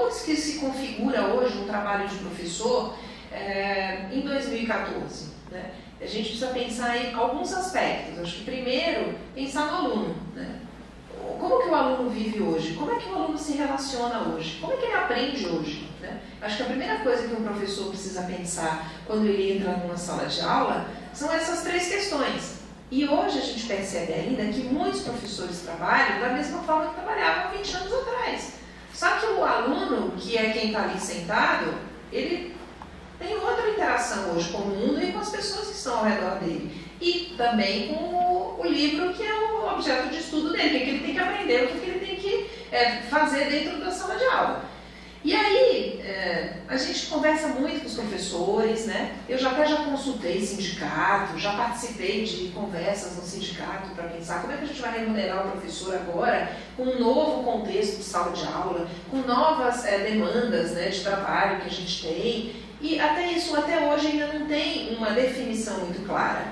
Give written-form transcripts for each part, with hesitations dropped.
como que se configura hoje um trabalho de professor em 2014? Né? A gente precisa pensar em alguns aspectos. Acho que primeiro, pensar no aluno. Né? Como que o aluno vive hoje? Como é que o aluno se relaciona hoje? Como é que ele aprende hoje? Né? Acho que a primeira coisa que um professor precisa pensar quando ele entra numa sala de aula são essas três questões. E hoje a gente percebe ainda que muitos professores trabalham da mesma forma que trabalhavam há 20 anos atrás. Só que o aluno, que é quem está ali sentado, ele tem outra interação hoje com o mundo e com as pessoas que estão ao redor dele. E também com o livro, que é o objeto de estudo dele, o que ele tem que aprender, o que ele tem que fazer dentro da sala de aula. E aí, a gente conversa muito com os professores, né? Eu já consultei sindicato, já participei de conversas no sindicato para pensar como é que a gente vai remunerar o professor agora, com um novo contexto de sala de aula, com novas demandas, né, de trabalho que a gente tem. E até hoje ainda não tem uma definição muito clara.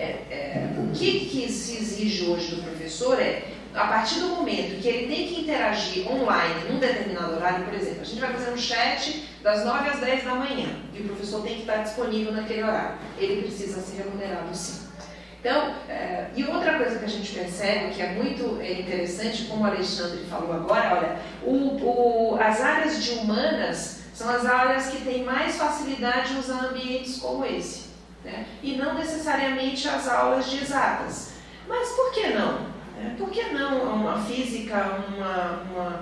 O que se exige hoje do professor a partir do momento que ele tem que interagir online num determinado horário, por exemplo, a gente vai fazer um chat das 9 às 10 da manhã, e o professor tem que estar disponível naquele horário. Ele precisa ser remunerado, sim. Então, e outra coisa que a gente percebe, que é muito interessante, como o Alexandre falou agora, olha, as áreas de humanas são as áreas que têm mais facilidade em usar ambientes como esse, né? E não necessariamente as aulas de exatas. Mas por que não? Por que não uma física, uma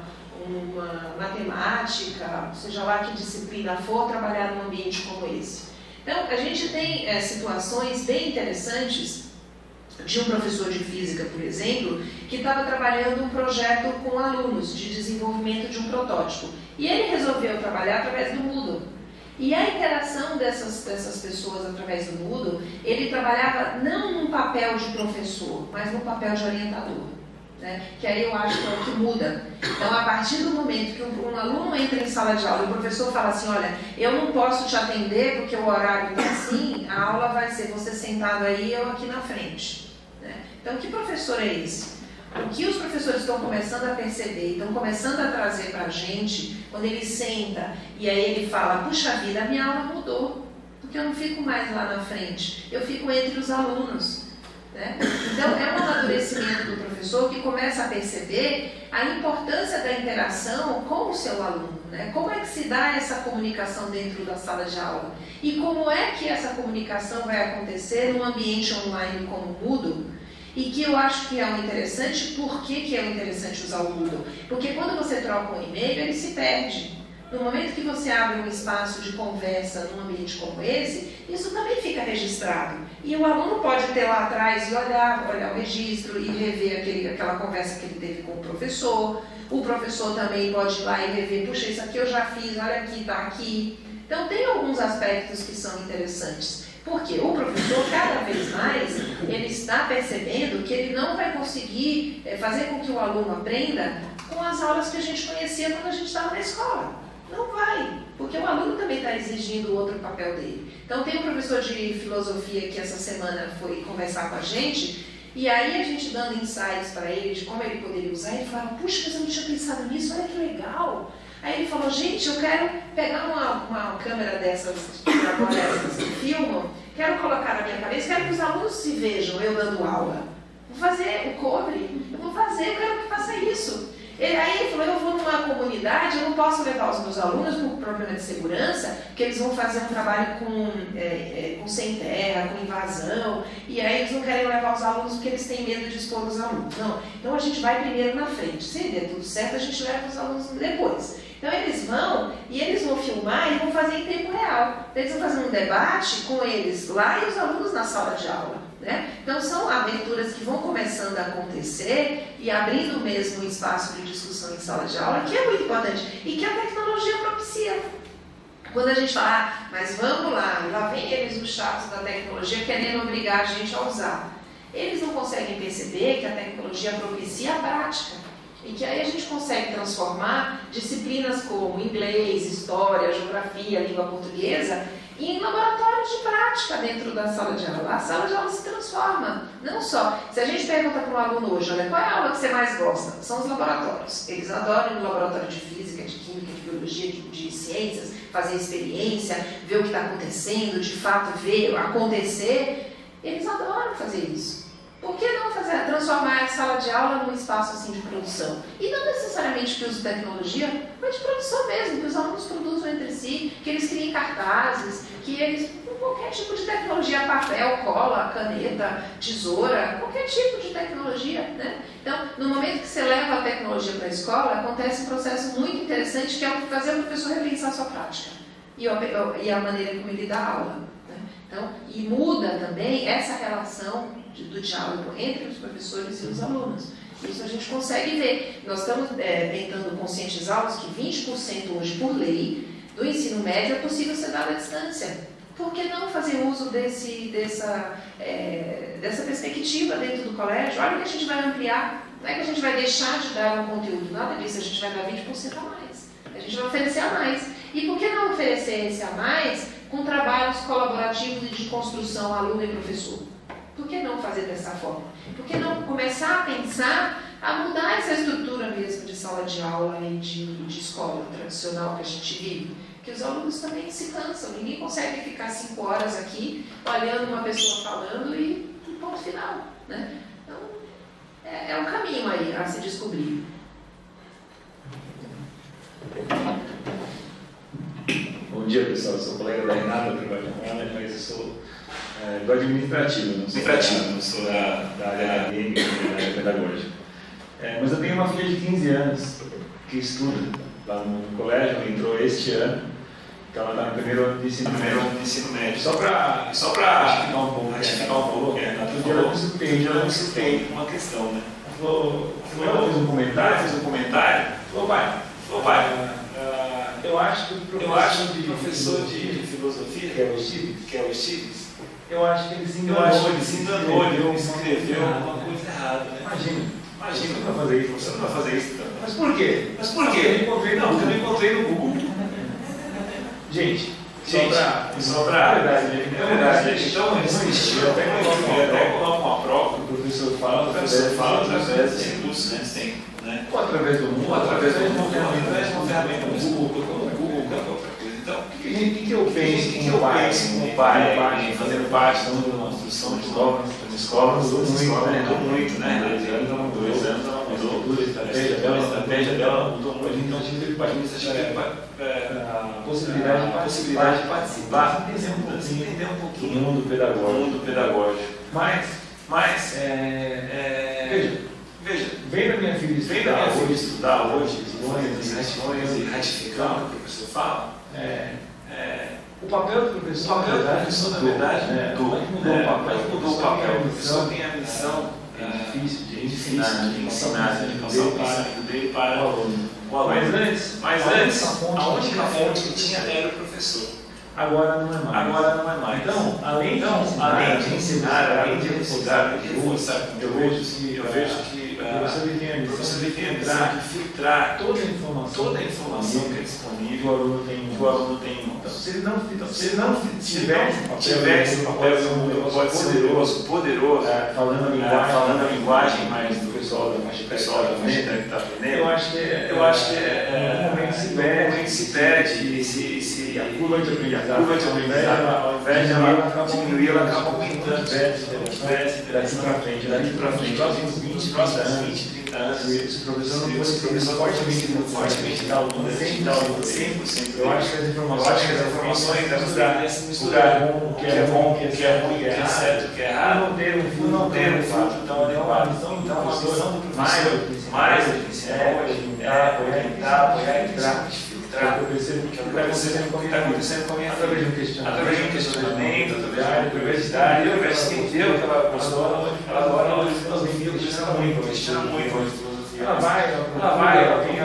matemática, seja lá que disciplina for, trabalhar num ambiente como esse? Então, a gente tem situações bem interessantes de um professor de física, por exemplo, que estava trabalhando um projeto com alunos de desenvolvimento de um protótipo. E ele resolveu trabalhar através do Moodle. E a interação dessas pessoas através do Moodle, ele trabalhava não num papel de professor, mas num papel de orientador. Né? Que aí eu acho que é o que muda. Então, a partir do momento que um aluno entra em sala de aula e o professor fala assim, olha, eu não posso te atender porque o horário está assim, a aula vai ser você sentado aí e eu aqui na frente. Né? Então, que professor é esse? O que os professores estão começando a perceber, estão começando a trazer para a gente, quando ele senta e aí ele fala, puxa vida, a minha aula mudou, porque eu não fico mais lá na frente, eu fico entre os alunos. Né? Então, é um amadurecimento do professor que começa a perceber a importância da interação com o seu aluno. Né? Como é que se dá essa comunicação dentro da sala de aula? E como é que essa comunicação vai acontecer num ambiente online como o Moodle? E que eu acho que é um interessante. Por que é um interessante usar o Moodle? Porque quando você troca um e-mail, ele se perde. No momento que você abre um espaço de conversa num ambiente como esse, isso também fica registrado. E o aluno pode ter lá atrás e olhar o registro e rever aquela conversa que ele teve com o professor. O professor também pode ir lá e rever, puxa, isso aqui eu já fiz, olha aqui, está aqui. Então tem alguns aspectos que são interessantes. Porque o professor, cada vez mais, ele está percebendo que ele não vai conseguir fazer com que o aluno aprenda com as aulas que a gente conhecia quando a gente estava na escola. Não vai, porque o aluno também está exigindo outro papel dele. Então tem um professor de filosofia que essa semana foi conversar com a gente, e aí a gente dando insights para ele de como ele poderia usar, ele falava, puxa, mas eu não tinha pensado nisso, olha que legal. Aí ele falou, gente, eu quero pegar uma câmera dessas, agora essas que filmam, quero colocar na minha cabeça, quero que os alunos se vejam eu dando aula. Vou fazer o cobre, eu vou fazer, eu quero que faça isso. Aí ele falou, eu vou numa comunidade, eu não posso levar os meus alunos por problema de segurança, porque eles vão fazer um trabalho com sem terra, com invasão, e aí eles não querem levar os alunos porque eles têm medo de expor os alunos. Não, então a gente vai primeiro na frente, se der tudo certo, a gente leva os alunos depois. Então eles vão filmar e vão fazer em tempo real. Eles vão fazer um debate com eles lá e os alunos na sala de aula. Né? Então são aberturas que vão começando a acontecer e abrindo mesmo um espaço de discussão em sala de aula, que é muito importante e que a tecnologia propicia. Quando a gente fala, mas vamos lá vem eles os chatos da tecnologia querendo obrigar a gente a usar. Eles não conseguem perceber que a tecnologia propicia a prática. E que aí a gente consegue transformar disciplinas como inglês, história, geografia, língua portuguesa em laboratórios de prática dentro da sala de aula. A sala de aula se transforma. Não só. Se a gente pergunta para um aluno hoje, olha, qual é a aula que você mais gosta? São os laboratórios. Eles adoram o laboratório de física, de química, de biologia. tecnologia, de ciências, fazer experiência, ver o que está acontecendo, de fato ver acontecer, eles adoram fazer isso. Por que não transformar a sala de aula num espaço assim de produção? E não necessariamente que use tecnologia, mas de produção mesmo, que os alunos produzam entre si, que eles criem cartazes, que eles, qualquer tipo de tecnologia, papel, cola, caneta, tesoura, qualquer tipo de tecnologia, né? Então, no momento que você leva a tecnologia para a escola, acontece um processo muito interessante, que é fazer o professor repensar a sua prática e a maneira como ele dá aula, né? Então, e muda também essa relação do diálogo entre os professores e os alunos. Isso a gente consegue ver. Nós estamos tentando conscientizá-los que 20% hoje, por lei, do ensino médio é possível ser dado à distância. Por que não fazer uso dessa perspectiva dentro do colégio? Olha que a gente vai ampliar. Não é que a gente vai deixar de dar um conteúdo, nada disso, a gente vai dar 20% a mais. A gente vai oferecer a mais. E por que não oferecer esse a mais com trabalhos colaborativos e de construção aluno e professor? Por que não fazer dessa forma? Por que não começar a pensar, a mudar essa estrutura mesmo de sala de aula e de escola tradicional que a gente vive? Que os alunos também se cansam, ninguém consegue ficar 5 horas aqui olhando uma pessoa falando e ponto final, né? Então, é um caminho aí a se descobrir. Bom dia, pessoal. Eu sou colega da Renata, eu trabalho com ela, mas eu sou do administrativo, não sou da área acadêmica, da área pedagógica. Mas eu tenho uma filha de 15 anos que estuda lá no colégio, ela entrou este ano, então ela está no primeiro ano de ensino médio. Só para ratificar um pouco, eu me surpreende com uma questão, né? Ela fez um comentário, falou, pai, eu acho que o professor de filosofia, que é o Stiglitz, eu acho que ele se enganou, ele escreveu alguma coisa errada, né? Imagina, você não vai fazer isso. Mas por quê? Porque eu encontrei no Google. Gente, só pra... É verdade, então existe, eu até coloco uma prova, o professor fala através dos recursos, né? Ou através do mundo, ou através de uma ferramenta no Google, qualquer outra coisa. Então, o que eu penso como pai, fazendo parte da construção de escola mudou muito, né? 2 anos ela mudou, a estratégia dela mudou muito, então a gente teve a possibilidade de participar, entender um pouquinho do mundo pedagógico. Mas veja, vem da minha filha estudar hoje, questões e ratificar o que o professor fala. O papel do professor, na verdade, mudou o papel. O professor tem a missão de ensinar, de passar o pensamento dele para o aluno. Mas antes, a única fonte que tinha era o professor. Agora não é mais. Então, além de ensinar, além de reforçar, eu vejo que o professor tem a missão de filtrar toda a informação que é disponível, o aluno tem. Então, se ele não tivesse um papel poderoso, falando a linguagem mais do pessoal da faixa etária que está aprendendo, eu acho que no momento se perde a curva de aprendizado, ao invés de ela diminuir, ela acaba aumentando daqui para frente, nos próximos 20, 30 anos, se o professor não for fortemente dar aluno 100%, eu acho que as informações devem misturar o que é bom, o que é ruim, o que é certo, o que é errado, não ter um fato. Então, a missão do professor, mais do que ensinar, orientar, filtrar. Eu percebo que está acontecendo com a minha filha, através de um questionamento, através de idade, ao invés de entender o que ela gostou, ela adora os livros, questiona muito. Ela vem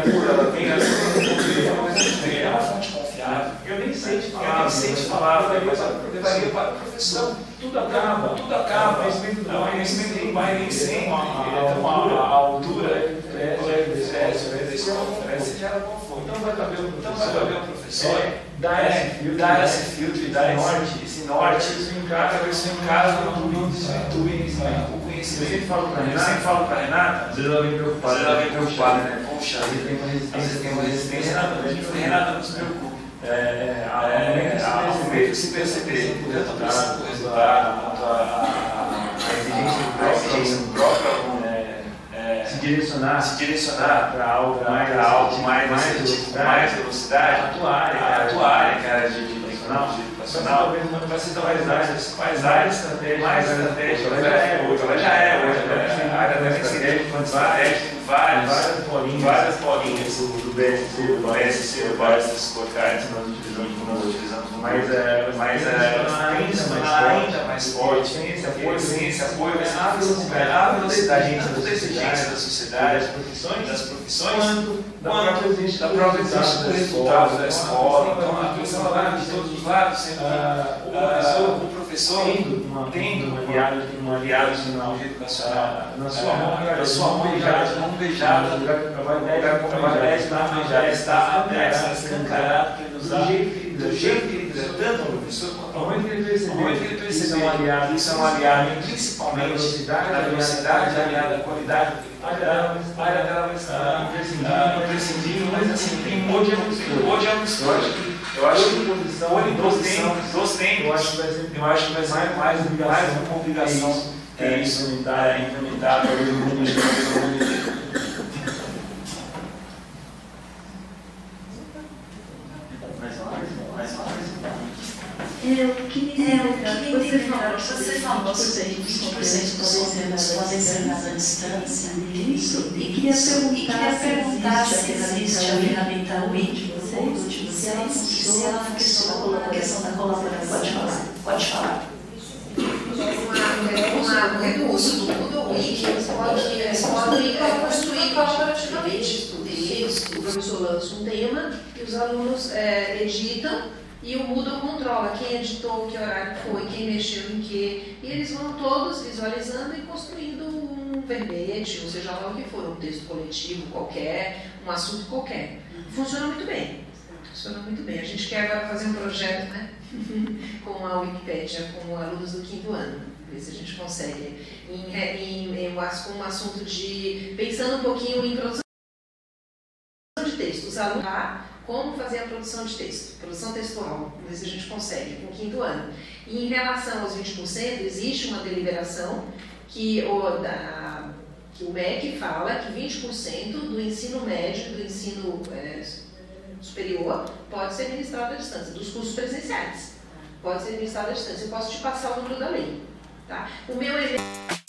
é uma fonte confiável. Eu nem sei te falar, eu levaria para o professor. Tudo acaba. O conhecimento do pai nem sempre. A altura da escola oferece já era conforto. Então vai caber o professor dar esse filtro e dar esse norte, para que a pessoa em casa não desvirtue o conhecimento. Eu sempre falo para a Renata, às vezes ela vem preocupada, né? Poxa, às vezes tem uma resistência, Renata, não se preocupe. Ao momento de se perceber, tanto o resultado quanto a exigência do próprio aluno, se direcionar para algo mais velocidade, atuar, cara, de educacional, vai ser mais área estratégica, ela já é hoje, a área da estratégia, várias bolinhas do BSC, do Base Scorecard que nós utilizamos, mas ainda mais forte, sem esse apoio, a velocidade da sociedade, das profissões, quanto da própria exigência do resultado da escola. Então, a questão lá de todos os lados, sempre o professor tendo um aliado no educacional, na sua mão beijada, o lugar já está aberto, escancarado para ele usar do jeito que ele quiser, tanto o professor quanto o momento que ele perceber que são aliados, principalmente na velocidade, aliado à qualidade, a área dela vai estar imprescindível, mas assim, hoje é uma história que eu acho que dos tempos, eu acho que vai ser mais uma obrigação implementar talvez no mundo inteiro. Você falou sobre 20% dos conteúdos podem ser ensinados à distância. Isso. E queria perguntar se existe a ferramenta Wiki, se ela funciona na questão da colaboração. Pode falar. Com o uso do Google Wiki, você pode construir colaborativamente texto, o professor lança um tema e os alunos editam. E o Moodle controla quem editou, que horário foi, quem mexeu em que. E eles vão todos visualizando e construindo um verbete, ou seja lá o que for, um texto coletivo qualquer, um assunto qualquer. Funciona muito bem. A gente quer agora fazer um projeto, né? Com a Wikipédia, com alunos do 5º ano. Ver se a gente consegue. Com um assunto de... Pensando um pouquinho em produção de texto. Os alunos como fazer a produção de texto, produção textual, vamos ver se a gente consegue, com o 5º ano. E em relação aos 20%, existe uma deliberação que o MEC fala que 20% do ensino médio, do ensino superior, pode ser ministrado à distância, dos cursos presenciais. Pode ser ministrado à distância. Eu posso te passar o número da lei. Tá? O meu evento...